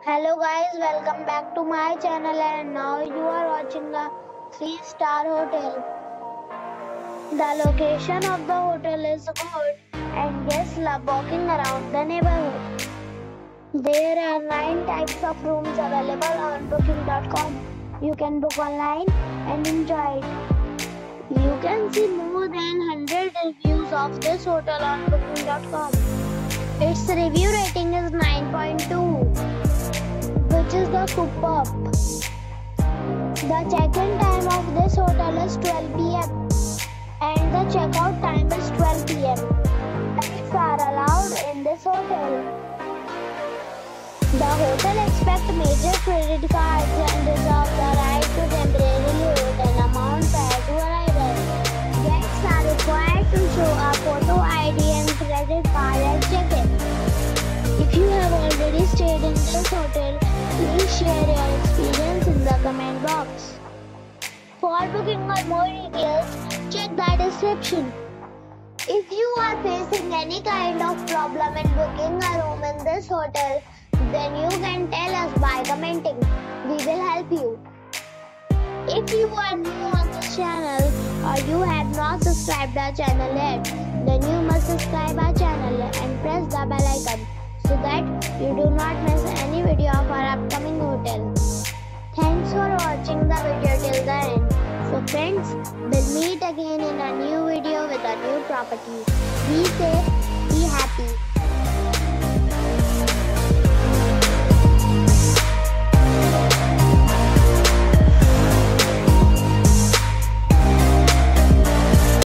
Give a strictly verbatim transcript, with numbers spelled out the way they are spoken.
Hello guys, welcome back to my channel and now you are watching a three star hotel. The location of the hotel is good and guests love walking around the neighborhood. There are nine types of rooms available on booking dot com. You can book online and enjoy it. You can see more than one hundred reviews of this hotel on booking dot com. Its review rating is nine point two. Which is the superb. The check-in time of this hotel is twelve p m and the check-out time is twelve p m Pets are allowed in this hotel. The hotel accepts major credit cards and reserves the right to temporarily hold an amount prior to arrival. Guests are required to show a photo I D and credit card at check-in. If you have already stayed in this hotel, please share your experience in the comment box. For booking or more details, check the description. If you are facing any kind of problem in booking a room in this hotel, then you can tell us by commenting. We will help you. If you are new on this channel or you have not subscribed our channel yet, then you must subscribe our channel and press the bell icon, so that you do not miss any video of our upcoming hotel. Thanks for watching the video till the end. So friends, we'll meet again in a new video with a new property. Be safe, be happy.